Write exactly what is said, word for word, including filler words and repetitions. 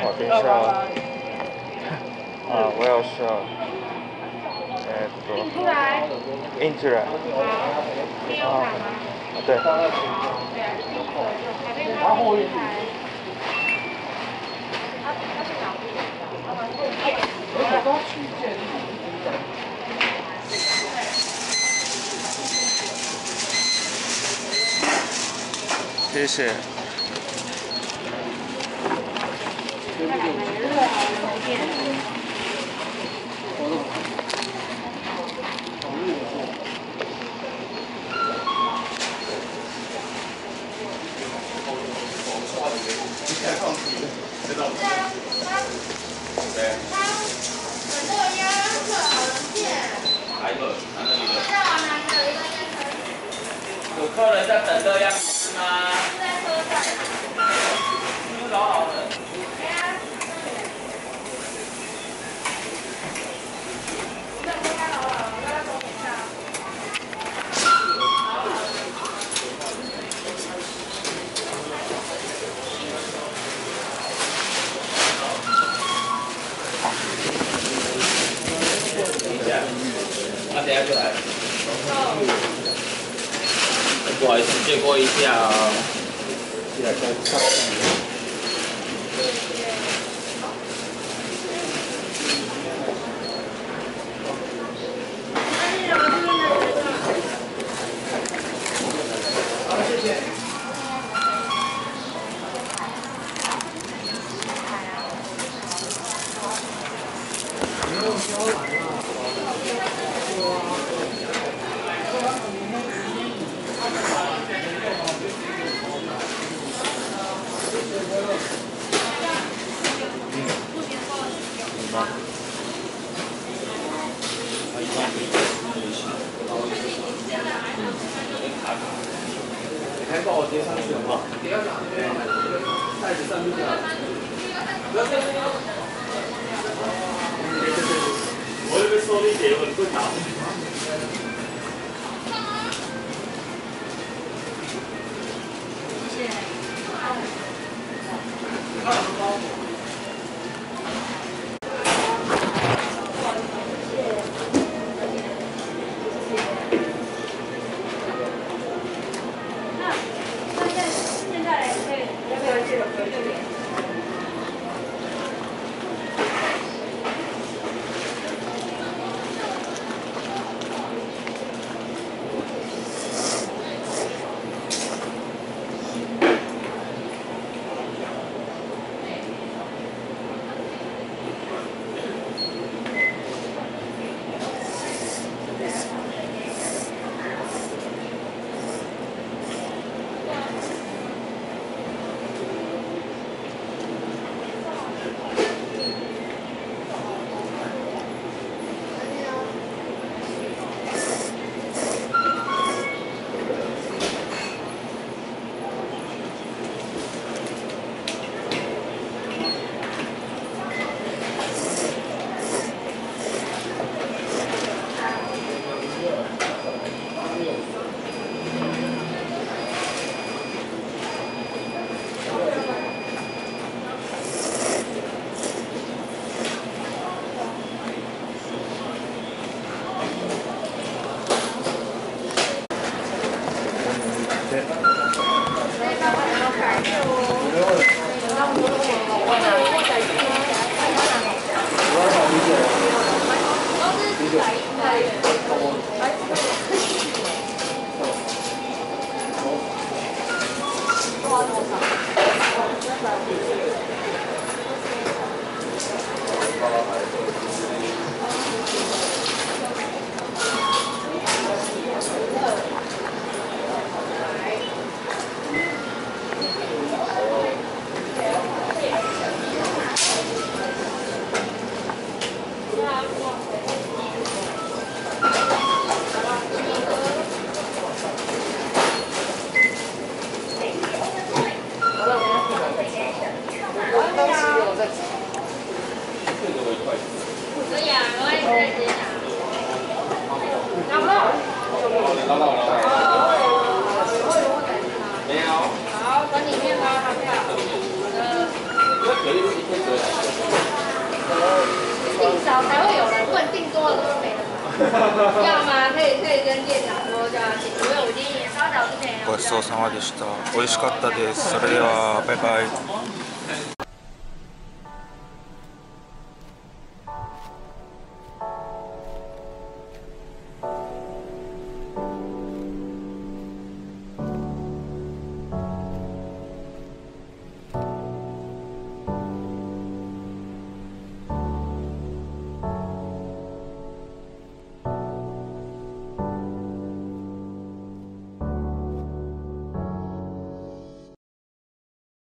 等一下啊。あ、我要是えーっと印出来。啊，对。然后谢谢。 有客人在等热样是吗？在车上。你找好了。那等下就来了。不好意思，借过一下哦。 来再上。好，谢谢。没有交完啊。你看到我接上去了吗？袋子上面的。不要这样。我以为收力点很困难。谢谢。看什么包裹？ 要吗？可以可以跟店长说叫他请，因为我已经稍早之前有ごちそうさまでした。美味しかったです。それではバイバイ。